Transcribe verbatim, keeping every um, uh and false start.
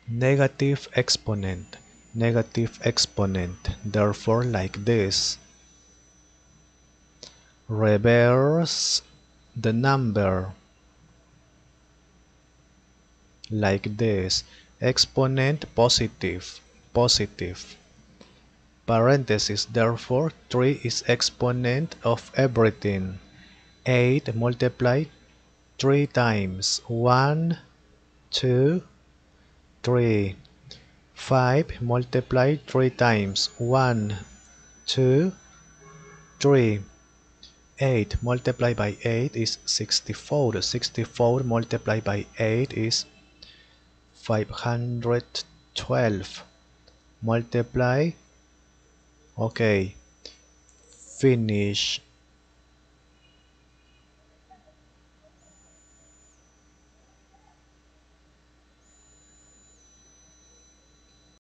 Negative exponent, negative exponent, therefore like this. Reverse the number, like this. Exponent positive, positive. Parenthesis, therefore three is exponent of everything. eight multiplied three times. one, two, three. five multiplied three times. one, two, three. eight multiplied by eight is sixty-four. sixty-four multiplied by eight is five hundred twelve. Multiply. Okay. Finish.